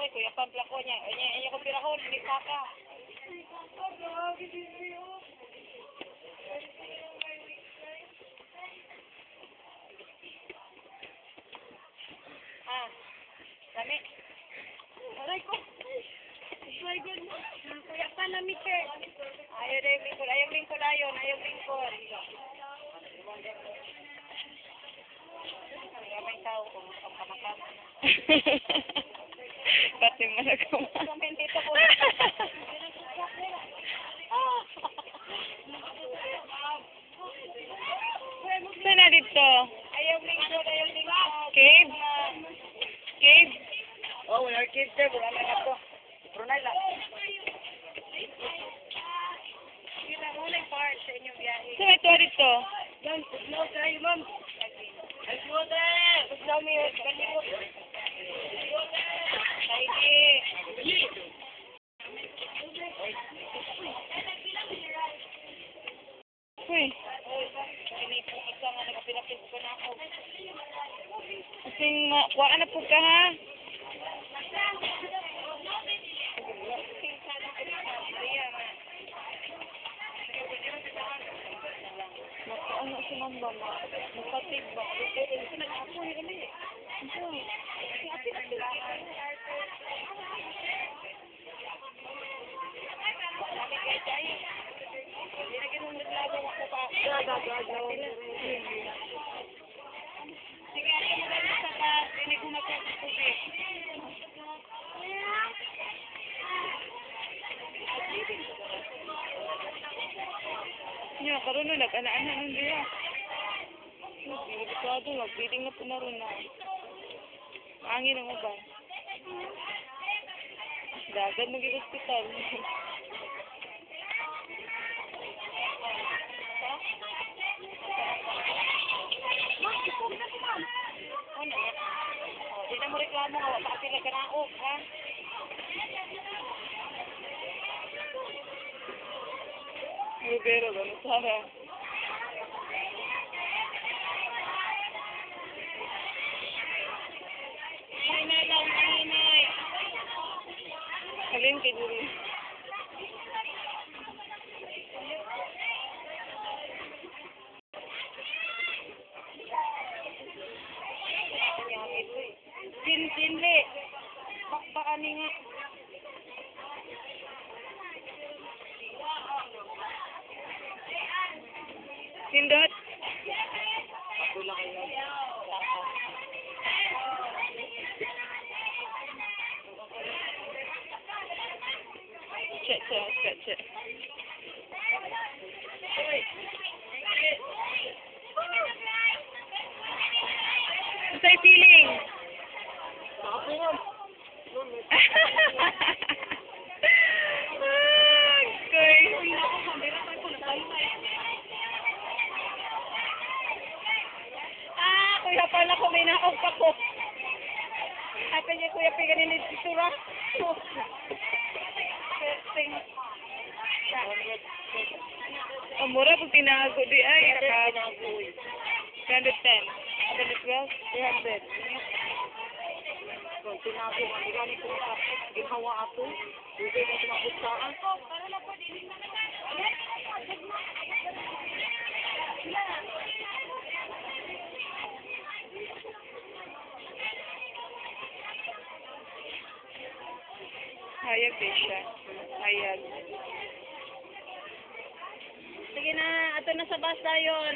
Ay, kuya pamplako niya. Iya ko pirahon, hindi saka. Ah, dami. Aray ko. My goodness. Kuya pa na mite. Ayaw na yung lingkod. Ayaw lingkod ayon. Ayaw lingkod. May tao kung kapanakan. Pati malagawa. Samin dito po. Saan na dito? Ayaw lingkod. Ayaw lingkod. Cave? Cave? Oh, wala cave there. Wala na ito. Brunei lang. Yun ang huling part sa inyong biyahe. Saan ito dito? Ma'am, no kayo, ma'am. Gusto mo yun. Uy. Isa nga nagpilapis ko na ako. Kasing wala na po ka ha? Ano si Mamba ma? Nagpatig ba? Ito nag-apo ni kami. Ito. Sige, ako maganda sa ka. Hindi ko magkakasubik. Nya, karoon na nag-ana-ana nun diya. Delikado, mag-feeding na po na rin na. Angin ang uban. Dagan mag-hospital. Di na mo reklamo nga, wala pa sila kanaog, ha? Rubero, gano'n Sara. Hinay lang, hinay. Halin kay Duri. Pinli. Baka ni nga. Sindot? Ako lang yun. Check. Sa'y feeling? Kuya pala ko may naog pa ko. Ate niya kuya piganin ni Sura. Mura pag tinago di ay. 310. 312? 300. Kung tinago ka, gani ko na ginawa ako. Hindi mo tumabutsaan. Hayag din siya. Hayag. Sige na, ato na sa bus dayon.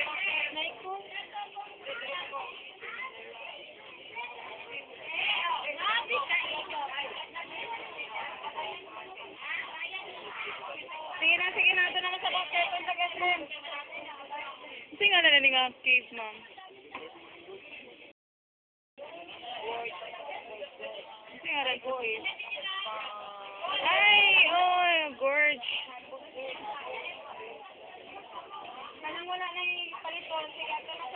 Sige na, ato na sa bus dayon sa Gaston. Kasi nga na nga cave, ma'am. Kasi nga rin po eh. Ay, oh, gorge. Kanang wala na yung paliton, sige ato na